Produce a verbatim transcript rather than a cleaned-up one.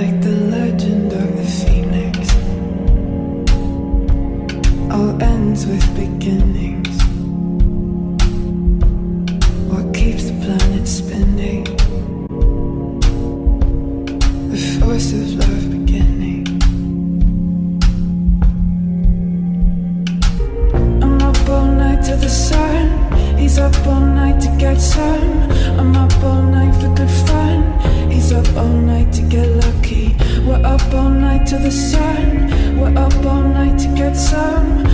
like the legend of the phoenix. All ends with beginnings. What keeps the planet spinning? The force of love beginning. I'm up all night to the sun. He's up all night to get some. I'm up all night for good fun. He's up all night to get lucky. We're up all night to the sun. We're up all night to get some.